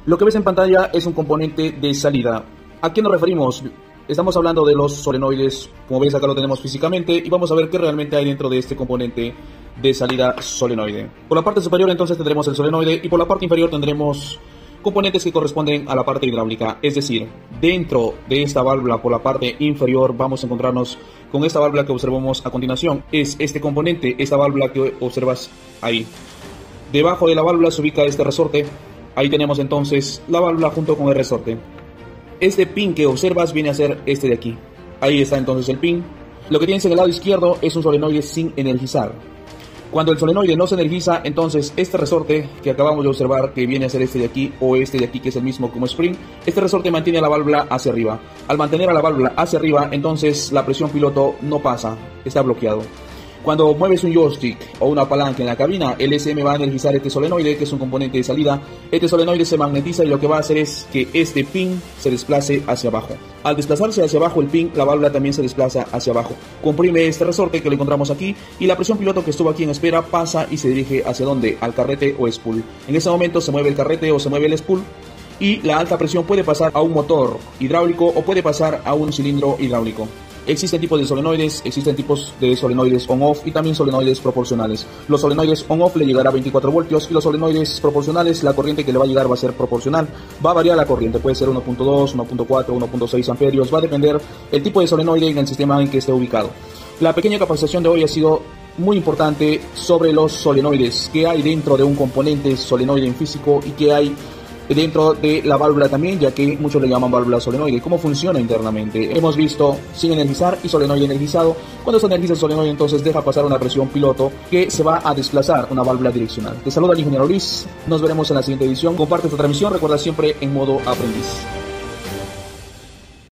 Lo que ves en pantalla es un componente de salida. ¿A qué nos referimos? Estamos hablando de los solenoides, como ves acá lo tenemos físicamente, y vamos a ver qué realmente hay dentro de este componente de salida solenoide. Por la parte superior entonces tendremos el solenoide y por la parte inferior tendremos componentes que corresponden a la parte hidráulica, es decir, dentro de esta válvula por la parte inferior vamos a encontrarnos con esta válvula que observamos a continuación. Es este componente, esta válvula que observas ahí. Debajo de la válvula se ubica este resorte. Ahí tenemos entonces la válvula junto con el resorte. Este pin que observas viene a ser este de aquí. Ahí está entonces el pin. Lo que tienes en el lado izquierdo es un solenoide sin energizar. Cuando el solenoide no se energiza, entonces este resorte que acabamos de observar, que viene a ser este de aquí o este de aquí, que es el mismo como spring, este resorte mantiene a la válvula hacia arriba. Al mantener a la válvula hacia arriba, entonces la presión piloto no pasa, está bloqueado. Cuando mueves un joystick o una palanca en la cabina, el SM va a energizar este solenoide, que es un componente de salida. Este solenoide se magnetiza y lo que va a hacer es que este pin se desplace hacia abajo. Al desplazarse hacia abajo el pin, la válvula también se desplaza hacia abajo. Comprime este resorte que lo encontramos aquí y la presión piloto que estuvo aquí en espera pasa y se dirige hacia donde, al carrete o spool. En ese momento se mueve el carrete o se mueve el spool y la alta presión puede pasar a un motor hidráulico o puede pasar a un cilindro hidráulico. Existen tipos de solenoides, existen tipos de solenoides on-off y también solenoides proporcionales. Los solenoides on-off le llegará a 24 voltios y los solenoides proporcionales, la corriente que le va a llegar va a ser proporcional. Va a variar la corriente, puede ser 1.2, 1.4, 1.6 amperios, va a depender el tipo de solenoide en el sistema en que esté ubicado. La pequeña capacitación de hoy ha sido muy importante sobre los solenoides, qué hay dentro de un componente solenoide en físico y qué hay dentro de la válvula también, ya que muchos le llaman válvula solenoide. ¿Cómo funciona internamente? Hemos visto sin energizar y solenoide energizado. Cuando se energiza el solenoide, entonces deja pasar una presión piloto que se va a desplazar una válvula direccional. Te saluda el ingeniero Luis. Nos veremos en la siguiente edición. Comparte esta transmisión. Recuerda siempre en modo aprendiz.